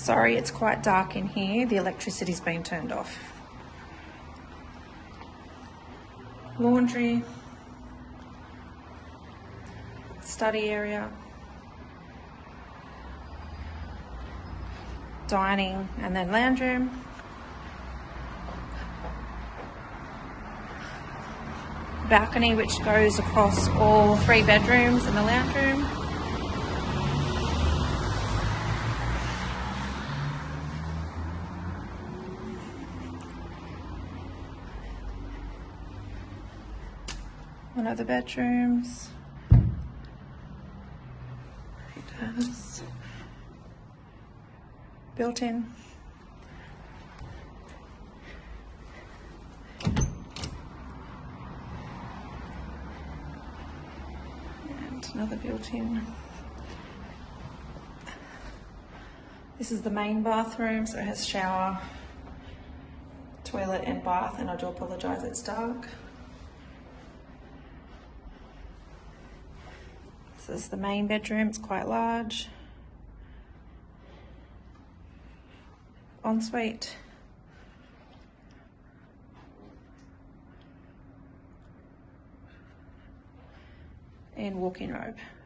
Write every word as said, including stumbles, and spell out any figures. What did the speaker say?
Sorry, it's quite dark in here. The electricity's been turned off. Laundry. Study area. Dining and then lounge room. Balcony which goes across all three bedrooms in the lounge room. One of the bedrooms. It has built-in. And another built-in. This is the main bathroom, so it has shower, toilet and bath, and I do apologise, it's dark. This is the main bedroom, it's quite large. Ensuite. And walk-in robe.